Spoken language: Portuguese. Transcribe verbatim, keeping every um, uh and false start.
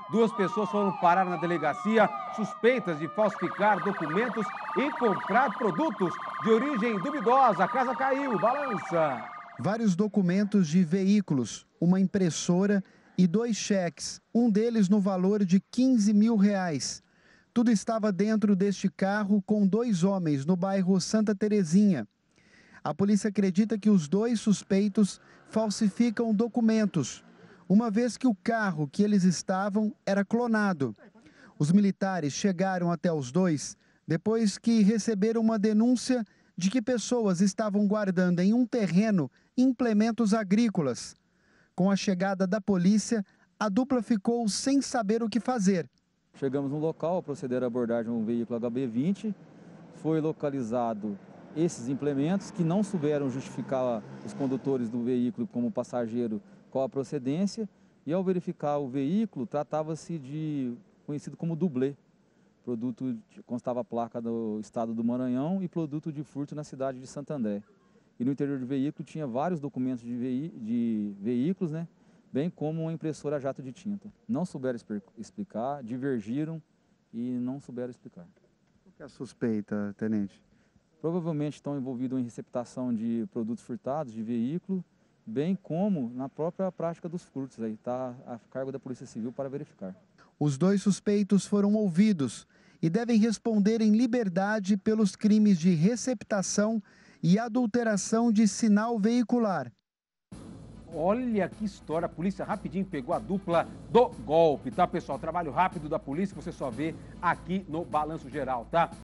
Duas pessoas foram parar na delegacia suspeitas de falsificar documentos e comprar produtos de origem duvidosa. A casa caiu, balança. Vários documentos de veículos, uma impressora e dois cheques, um deles no valor de quinze mil reais. Tudo estava dentro deste carro com dois homens no bairro Santa Terezinha. A polícia acredita que os dois suspeitos falsificam documentos, uma vez que o carro que eles estavam era clonado. Os militares chegaram até os dois depois que receberam uma denúncia de que pessoas estavam guardando em um terreno implementos agrícolas. Com a chegada da polícia, a dupla ficou sem saber o que fazer. Chegamos no local a proceder à abordagem de um veículo H B vinte, foi localizado esses implementos que não souberam justificar os condutores do veículo como passageiro qual a procedência, e ao verificar o veículo tratava-se de conhecido como dublê, produto de, constava a placa do estado do Maranhão e produto de furto na cidade de Santo André. E no interior do veículo tinha vários documentos de, veí de veículos, né? Bem como uma impressora a jato de tinta. Não souberam explicar, divergiram e não souberam explicar. O que é a suspeita, tenente? Provavelmente estão envolvidos em receptação de produtos furtados, de veículo, bem como na própria prática dos furtos. Aí está a cargo da Polícia Civil para verificar. Os dois suspeitos foram ouvidos e devem responder em liberdade pelos crimes de receptação e adulteração de sinal veicular. Olha que história, a polícia rapidinho pegou a dupla do golpe, tá, pessoal? Trabalho rápido da polícia que você só vê aqui no Balanço Geral, tá?